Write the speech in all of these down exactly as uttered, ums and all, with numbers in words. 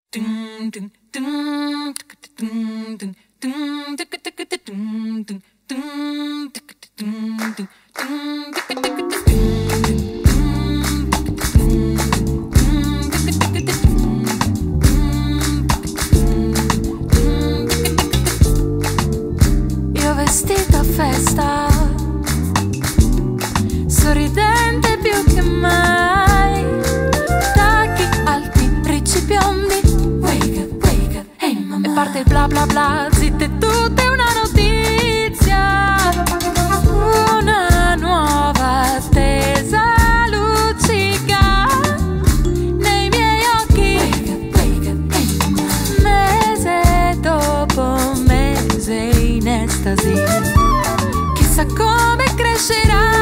Io vestita a festa, sorridente più che mai, tacchi alti, ricci biondi, wake up, wake up, hey mama. E parte il bla bla bla, zitte tutte una notizia, una nuova attesa luccica nei miei occhi, wake up, wake up, hey mama. Mese dopo mese in estasi, chissà come crescerà.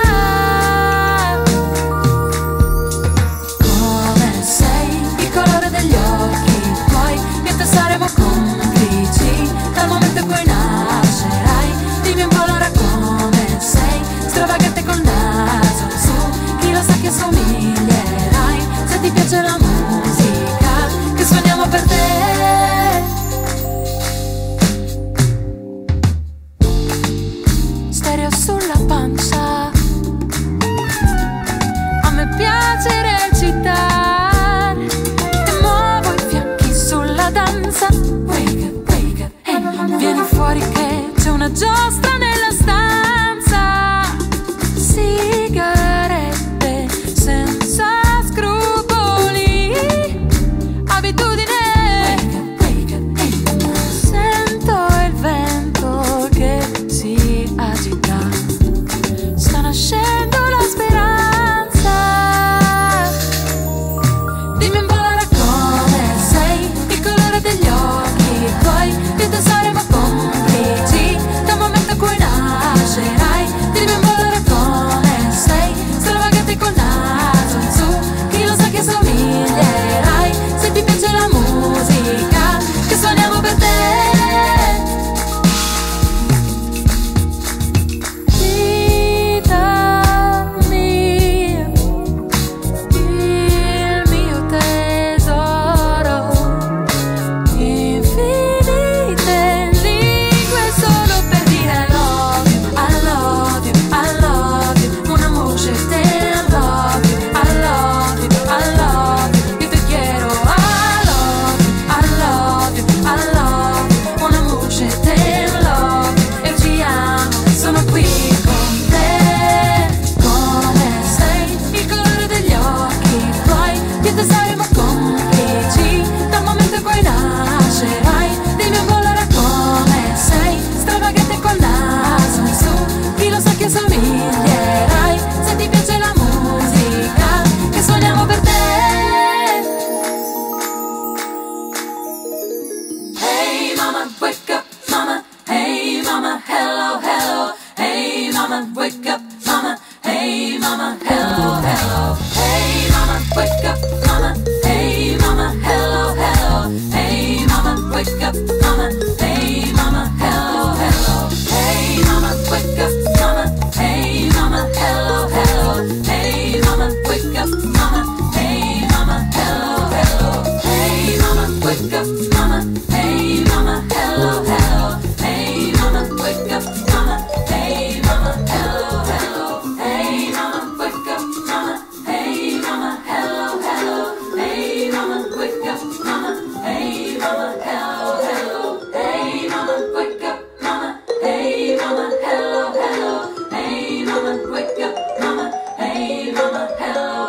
Saremo complici dal momento in cui nascerai. Dimmi un po' allora come sei, stravagante col naso su, chi lo sa che somiglierai. Se ti piace la musica che suoniamo per te. Stereo sulla pancia, a me piace recitare. Wake up, wake up, hey mama. Vieni fuori che c'è una giostra nella stanza, sigarette senza scrupoli, abitudine. Wake up, wake up, hey mama. Sento il vento che si agita, sta nascendo la speranza. Dimmi un po' allora come sei, il colore degli occhi tuoi, che te saremo complici dal momento in cui nascerai. Dimmi un po' allora come sei, stravagante col naso in su, chi lo sa che somiglierai. Se ti piace la musica che suoniamo per te. Vita mia, il mio tesoro, infinite lingue solo per dire I love you, I love you, I love you. Mon amour, je t'aime, I love you, I love you, I love you. Yo te quiero, I love you, I love you, I love you. Mon amour, je t'aime, love you. E ti amo, sono qui con te. Come sei, il colore degli occhi tuoi, io te saremo complici dal momento in cui nascerai. Dimmi un po' allora come sei, stravagante col naso in su, chi lo sa che somiglierai. Se ti piace la musica che suoniamo per te. Hey mama, wake up mama, hey mama, hello, hello. Hey mama, wake up mama, hey mama, hello, hello. Hey mama, wake up mama, hey mama, hello, hello. Hey mama, wake up mama, hey mama, hello, hello. Hey mama, wake up mama, hey mama, hello, hello. Hey mama, wake up mama, hey mama, hello, hello. Hey mama, wake up mama, hey mama, hello, hello. Hey mama, wake up mama, hey mama, hello, hello. Hey mama, wake up mama, hey mama, hello, hello. Hey mama, wake up mama, hey mama, hello, hello. Hey mama, wake up mama, hey mama, hello, hello. Hey mama, wake up mama, hey mama, hello.